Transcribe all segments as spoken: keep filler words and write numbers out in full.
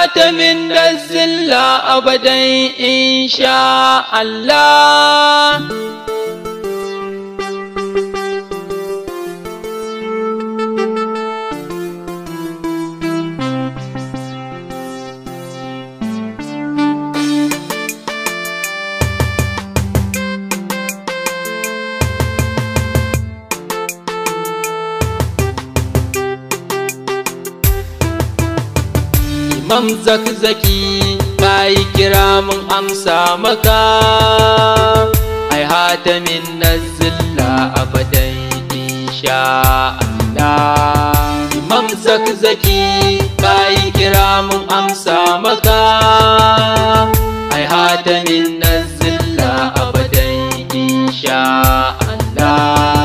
hatamin nazilla abadan insha Allah. Imam Zakzaki kai kira mun amsa maka, ai hatamin nazilla abadan insha Allah. Imam Zakzaki kai kira mun amsa maka, ai hatamin nazilla abadan insha Allah.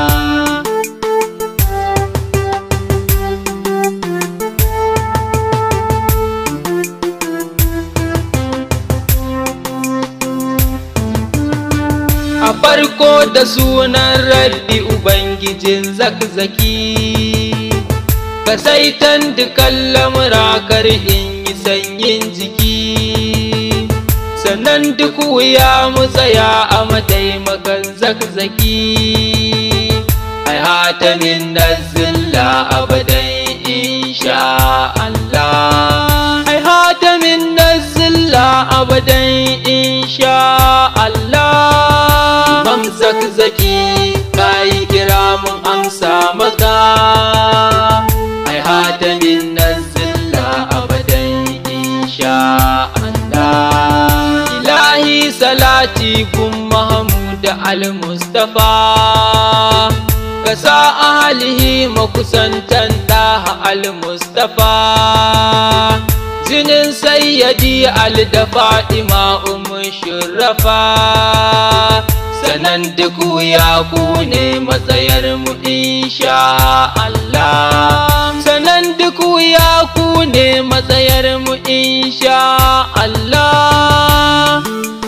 A farko da sunan Rabbi Ubangijin Zakzaki, ka saitan dukan lamura kar in yi sanyin jiki, sannan duk wuya mu tsaya a mataimakan Zakzaki, ai hatamin nazilla abadan insha Allah. Ai hatamin nazilla abadan insha Allah. Imam Zakzaki kai kira mun amsa maka, ai hatamin nazilla abadan insha Allah. Ilahi salati gun Mahmud al-Mustafa, ka sa ahlihi makusantan daha al-Mustafa, jinin sayyidi al da Fatima ummu shurrafa, sanan duk ya ku ne matsayar mu insha Allah. Sanan duk ya ku ne matsayar mu insha Allah.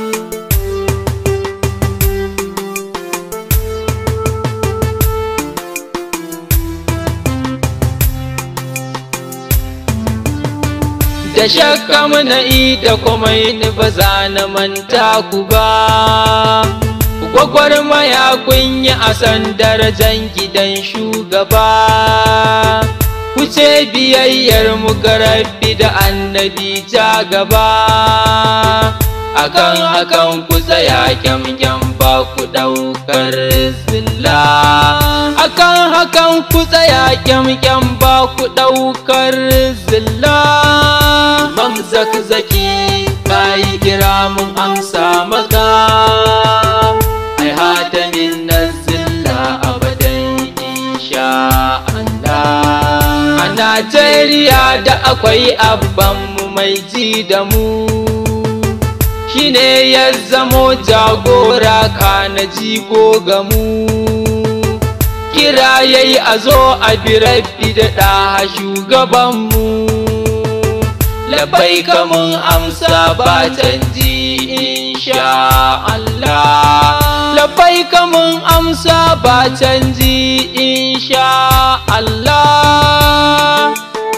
Da shakka muna da kuma yin ba za na manta ku ba, gwagwarmaya kun yi a san darajan gidan shugaba, ku ce biyayyar mu ga Rabbi da annabi ja gaba, akan hakan ku tsaya kyamkyam ba ku ɗaukar zilla, akan hakan ku tsaya kyamkyam ba ku ɗaukar zilla. Imam Zakzaki kai kira mun amsa maka, ai hatamin nazilla abadan insha Allah. A Najeriya da akwai abban mu mai ji da mu, shine ya zamo jagora kana jigo ga mu, kira yayi a zo a bi Rabbi da ɗaha shugabanmu, labbaika mun amsa ba canji insha Allah. Labbaika mun amsa ba canji insha Allah.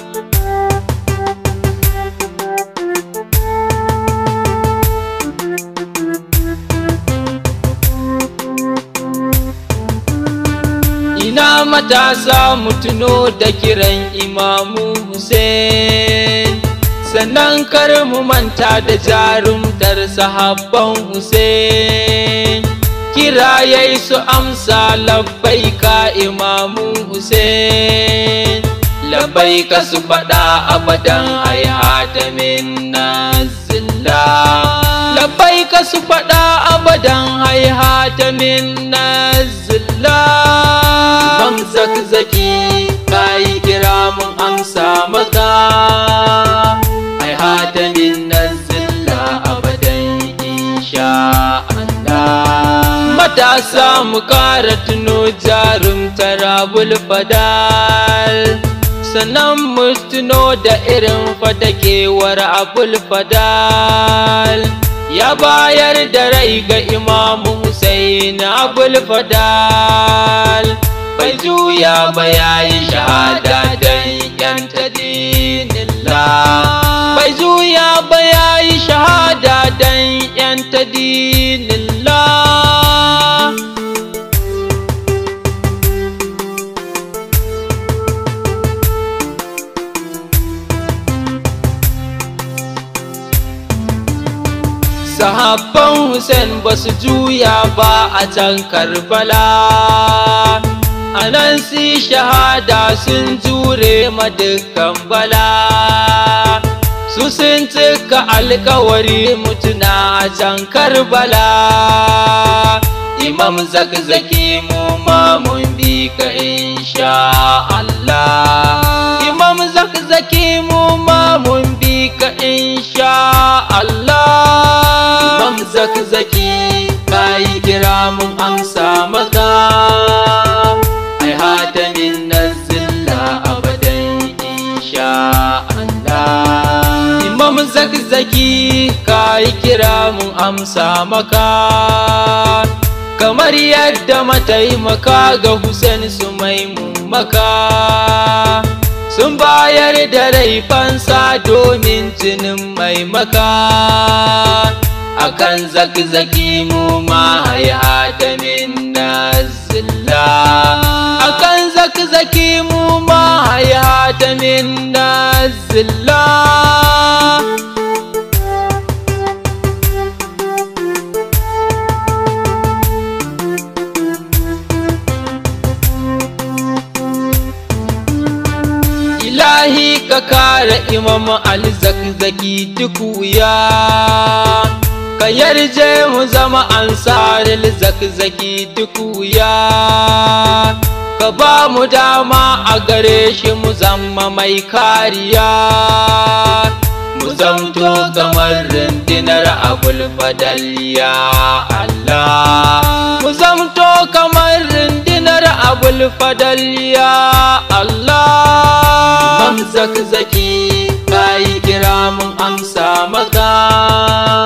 Ina matasa mutuno da kiran Imamu Hussein, sannan kar mu manta da jarumtar sahabban Hussein, kira yayi su amsa labbaika Imamu Hussein, labbaika su faɗa abadan ai hatamin nazilla, labbaika su faɗa abadan ai hatamin nazilla. Imam Zakzaki kai kira mun amsa maka, ai hatamin nazilla abadan insha Allah. Matasa mu kara tuno jarumtar Abul Fadal, sannan mu tuno da irin fadakewar Abul Fadal, ya bayar da rai ga Imamu Hussein Abul Fadal, bai juya ba yayi shahada dan yanta dinillah, bai juya sahabban Hussein ba su juya ba a can Karbala, a nan su shahada sun jure ma dukkan bala, su sun cika alkawari mutuna a can Karbala. Imam Zakzaki mu ma mun bi ka insha Allah, Imam Zakzaki mu ma mun bi ka insha Allah. Imam Zakzaki kai kira mun amsa maka, ai hatamin nazilla abadan insha Allah. Imam Zakzaki kai kira mun amsa maka, kamar yadda mataimaka ga Hussein su maimun maka, sun bayar da laifansa domin jinin mai maka. Akan Zakzaki mu ma hayata min nazilla, akan Zakzaki mu ma hayata min nazilla. Ilahi ka kare Imam Al-Zakzaki duk wuya, ka yarje mu zama ansaril Zakzaki duk wuya, ka ba mu dama a gare shi mu zama mai kariya, mu zamto kamar rundunar Abul Fadal ya Allah, mu zamto kamar rundunar Abul Fadal ya Allah. Imam Zakzaki kai kira mun amsa maka.